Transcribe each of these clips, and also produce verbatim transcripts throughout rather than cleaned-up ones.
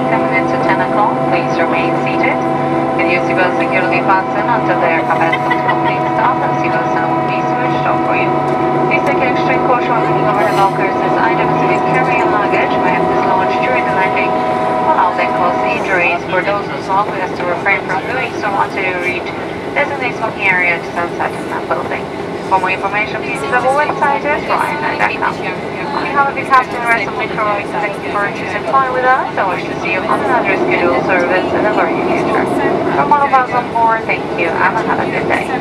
train coming into ten o'clock. Please remain seated. With your seatbelt securely fastened until the air capacity company stop and seatbelt sound will be switched off for you. Please take extreme caution when looking over the lockers as items if you carry your luggage may have dislodged during the landing. Allow them cause injuries. For those who smoke, we have to refrain from doing so until you reach designated smoking area just outside the building. For more information, please visit our website at ryanair dot com. On behalf of the captain and rest of the crew, thank you for choosing flying with us. I wish to see you on another scheduled service in the very future. From all of us on board, thank you and have a good day.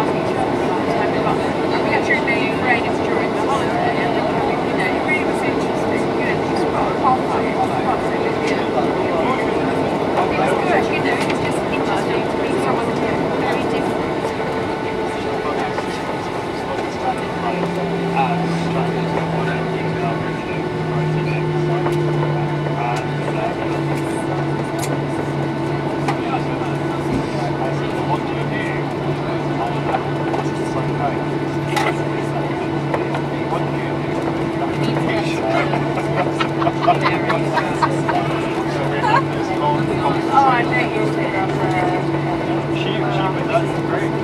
Oh, I know you did. She, she, that's great.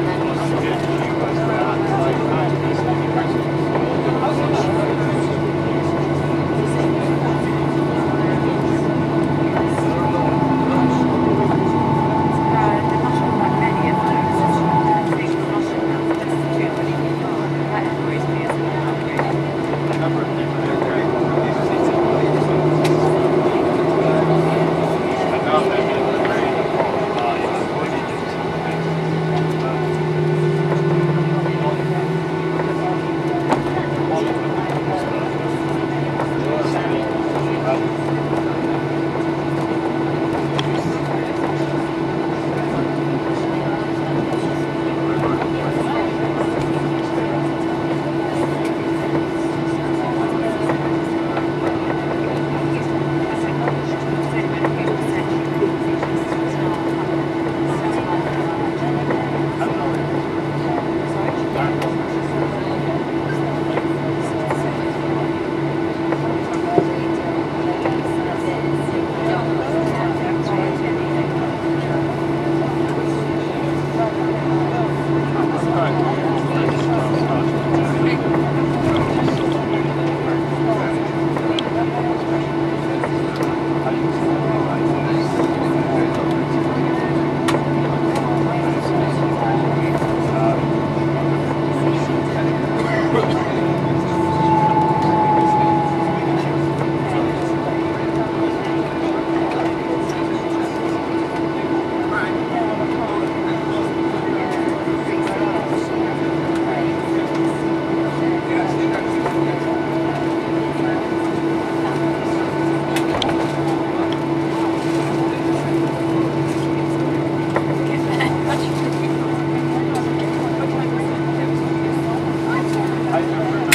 I